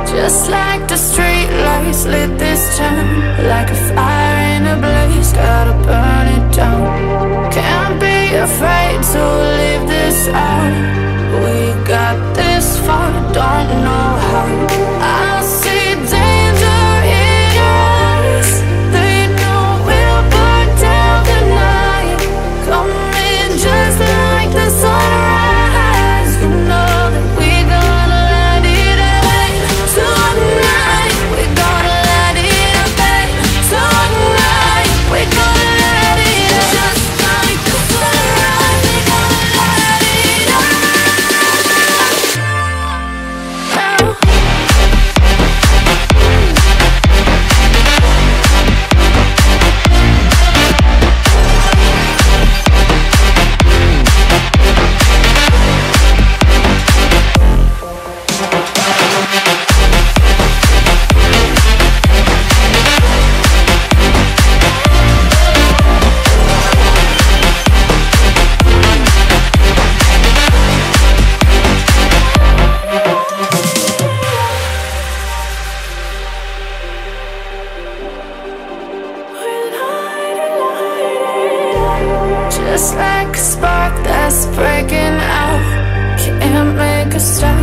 Just like the street lights lit this town, like a fire in a blaze, gotta burn it down. Can't be afraid to leave this out. We got this far, don't know how. I see danger in your eyes. They know we'll burn down the night. Coming just like the sunrise. You know that we're gonna light it up tonight. We're gonna light it up tonight. We're gonna light it up just like the sunrise. We're gonna light it up now. Just like a spark that's breaking out, can't make a stop.